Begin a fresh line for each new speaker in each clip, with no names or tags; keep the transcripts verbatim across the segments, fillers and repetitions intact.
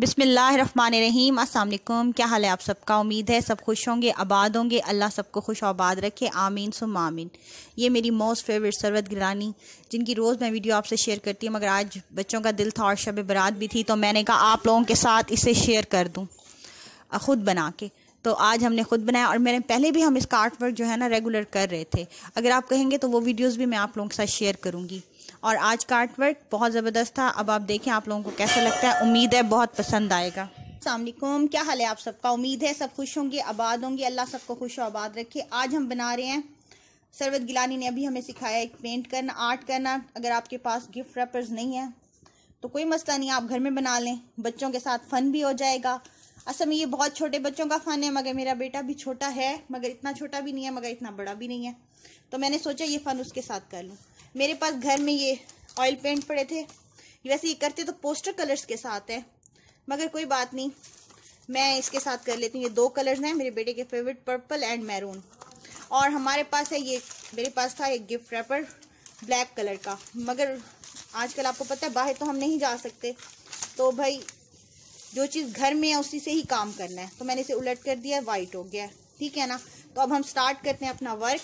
बिस्मिल्लाहिर्रहमानिर्रहीम। अस्सलाम वालेकुम। क्या हाल है आप सबका? उम्मीद है सब खुश होंगे, आबाद होंगे। अल्लाह सबको खुश आबाद रखे, आमीन सुम्मा आमीन। ये मेरी मोस्ट फेवरेट सरवत गिलानी, जिनकी रोज़ मैं वीडियो आपसे शेयर करती हूँ, मगर आज बच्चों का दिल था और शब बारात भी थी, तो मैंने कहा आप लोगों के साथ इसे शेयर कर दूँ ख़ुद बना के। तो आज हमने ख़ुद बनाया, और मैंने पहले भी हम इसका आर्ट वर्क जो है ना रेगुलर कर रहे थे। अगर आप कहेंगे तो वो वीडियोस भी मैं आप लोगों के साथ शेयर करूँगी। और आज का आर्ट वर्क बहुत ज़बरदस्त था। अब आप देखें आप लोगों को कैसा लगता है। उम्मीद है बहुत पसंद आएगा। अस्सलाम वालेकुम। क्या हाल है आप सबका? उम्मीद है सब खुश होंगे, आबाद होंगे। अल्लाह सबको खुश और आबाद रखे। आज हम बना रहे हैं, सरवत गिलानी ने अभी हमें सिखाया है पेंट करना, आर्ट करना। अगर आपके पास गिफ्ट रैपर्स नहीं है तो कोई मसला नहीं, आप घर में बना लें, बच्चों के साथ फ़न भी हो जाएगा। असल में ये बहुत छोटे बच्चों का फ़न है, मगर मेरा बेटा भी छोटा है, मगर इतना छोटा भी नहीं है, मगर इतना बड़ा भी नहीं है। तो मैंने सोचा ये फ़न उसके साथ कर लूँ। मेरे पास घर में ये ऑयल पेंट पड़े थे। वैसे ये करते तो पोस्टर कलर्स के साथ है, मगर कोई बात नहीं, मैं इसके साथ कर लेती हूँ। ये दो कलर्स हैं मेरे बेटे के फेवरेट, पर्पल एंड मैरून। और हमारे पास है ये, मेरे पास था एक गिफ्ट रैपर ब्लैक कलर का, मगर आजकल आपको पता है बाहर तो हम नहीं जा सकते, तो भाई जो चीज़ घर में है उसी से ही काम करना है। तो मैंने इसे उलट कर दिया, वाइट हो गया, ठीक है ना। तो अब हम स्टार्ट करते हैं अपना वर्क।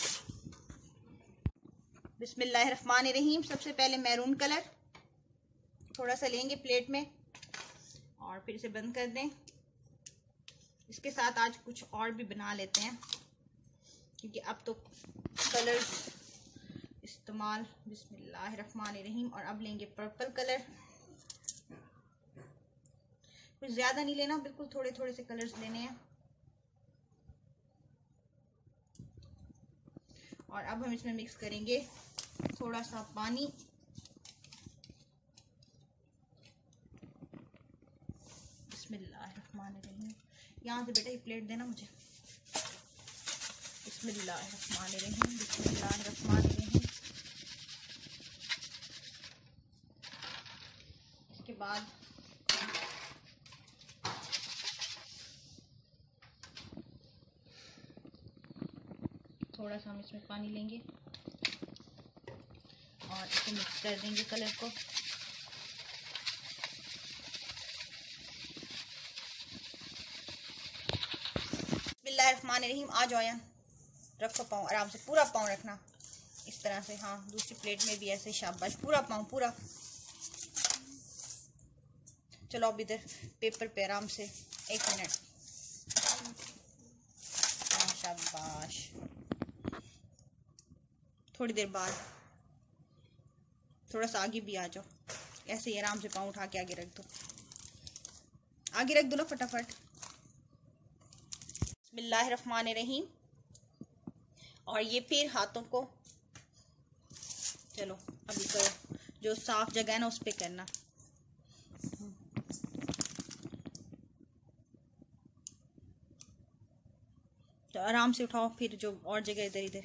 बिस्मिल्लाहिर्रहमानिर्रहीम। सबसे पहले मैरून कलर थोड़ा सा लेंगे प्लेट में, और फिर इसे बंद कर दें। इसके साथ आज कुछ और भी बना लेते हैं, क्योंकि अब तो कलर्स इस्तेमाल। बिस्मिल्लाहिर्रहमानिर्रहीम। और अब लेंगे पर्पल कलर। कुछ ज़्यादा नहीं लेना, बिल्कुल थोड़े थोड़े से कलर्स लेने हैं। और अब हम इसमें मिक्स करेंगे थोड़ा सा पानी। बिस्मिल्लाहिर्रहमानिर्रहीम। यहाँ से बेटा ये प्लेट देना मुझे। बिस्मिल्लाहिर्रहमानिर्रहीम, बिस्मिल्लाहिर्रहमानिर्रहीम। इसके बाद थोड़ा सा हम इसमें पानी लेंगे और इसे मिक्स कर देंगे कलर को। बिस्मिल्लाहिर्रहमानिर्रहीम। आ जाओ यहाँ, रखो पाँव आराम से, पूरा पाँव रखना इस तरह से। हाँ, दूसरी प्लेट में भी ऐसे, शाबाश, पूरा पाँव पूरा। चलो अब इधर पेपर पे आराम से, एक मिनट। हाँ, शाबाश। थोड़ी देर बाद थोड़ा सा आगे भी आ जाओ, ऐसे ही आराम से पाँव उठा के आगे रख दो, आगे रख दो ना फटाफट। बिस्मिल्लाहिर्रहमानिर्रहीम। और ये फिर हाथों को, चलो अभी करो, जो साफ जगह है ना उस पे करना। तो आराम से उठाओ, फिर जो और जगह इधर इधर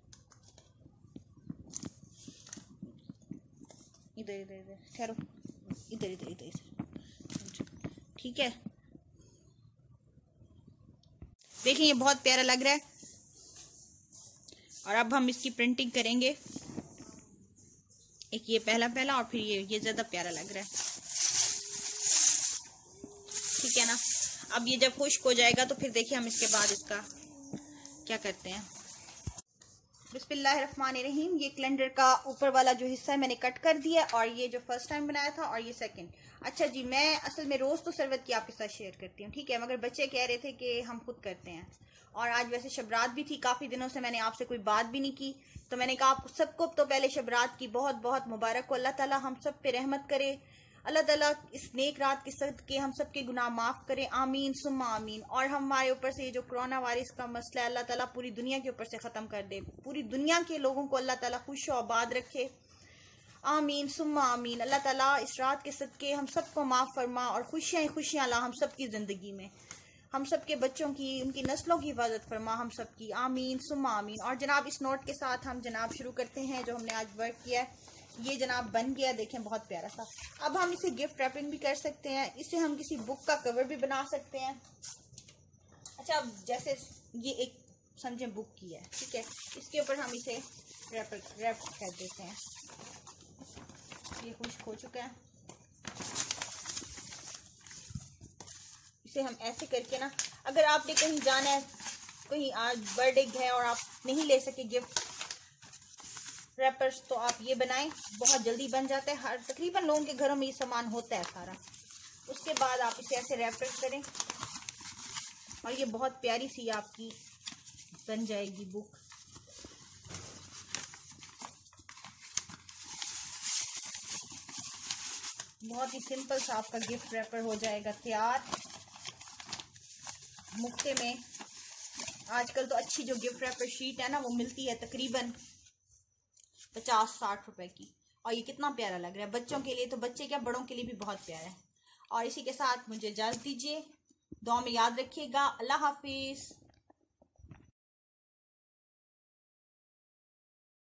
इधर इधर इधर ठहरो, इधर इधर इधर इधर, ठीक है। देखिए ये बहुत प्यारा लग रहा है। और अब हम इसकी प्रिंटिंग करेंगे। एक ये पहला पहला, और फिर ये ये ज्यादा प्यारा लग रहा है, ठीक है ना। अब ये जब खुश्क हो जाएगा तो फिर देखिए हम इसके बाद इसका क्या करते हैं। बिस्मिल्लाहिर्रहमानिर्रहीम। ये कैलेंडर का ऊपर वाला जो हिस्सा है मैंने कट कर दिया, और ये जो फर्स्ट टाइम बनाया था और ये सेकंड। अच्छा जी, मैं असल में रोज़ तो सरवत की आपके साथ शेयर करती हूँ, ठीक है, मगर बच्चे कह रहे थे कि हम खुद करते हैं। और आज वैसे शबरात भी थी, काफ़ी दिनों से मैंने आपसे कोई बात भी नहीं की, तो मैंने कहा आप सबको तो पहले शबरात की बहुत बहुत मुबारक हो। अल्लाह ताला हम सब पे रहमत करे, अल्लाह ताला इस नेक रात के सदके हम सब के गुनाह माफ़ करे, आमीन सुम्मा आमीन। और हमारे ऊपर से ये जो कोरोना वायरस का मसला है, अल्लाह ताला पूरी दुनिया के ऊपर से ख़त्म कर दे, पूरी दुनिया के लोगों को अल्लाह ताला खुश और आबाद रखे, आमीन सुम्मा आमीन। अल्लाह ताला इस रात के सदके हम सबको माफ़ फरमा, और खुशियाँ ही खुशियाँ ला हम सब की ज़िंदगी में, हम सब के बच्चों की, उनकी नस्लों की हिफाजत फरमा हम सब की, आमीन सुम्मा आमीन। और जनाब इस नोट के साथ हम जनाब शुरू करते हैं जो हमने आज वर्क किया है। ये जनाब बन गया, देखें बहुत प्यारा सा। अब हम इसे गिफ्ट रैपिंग भी कर सकते हैं, इसे हम किसी बुक का कवर भी बना सकते हैं। अच्छा, अब जैसे ये एक समझे बुक की है, ठीक है, इसके ऊपर हम इसे रैप रैप कर देते हैं। ये खुश्क हो चुका है। इसे हम ऐसे करके ना, अगर आपने कहीं जाना है, कहीं आज बर्थडे है और आप नहीं ले सके गिफ्ट रैपर्स, तो आप ये बनाएं, बहुत जल्दी बन जाता है। हर तकरीबन लोगों के घरों में ये सामान होता है सारा। उसके बाद आप इसे ऐसे रैपर्स करें और ये बहुत प्यारी सी आपकी बन जाएगी बुक। बहुत ही सिंपल सा आपका गिफ्ट रैपर हो जाएगा तैयार। मुफ्ते में आजकल तो अच्छी जो गिफ्ट रैपर शीट है ना वो मिलती है तकरीबन पचास साठ रुपए की, और ये कितना प्यारा लग रहा है बच्चों के लिए, तो बच्चे क्या बड़ों के लिए भी बहुत प्यारा है। और इसी के साथ मुझे इजाजत दीजिए, दुआ में याद रखिएगा। अल्लाह हाफिज।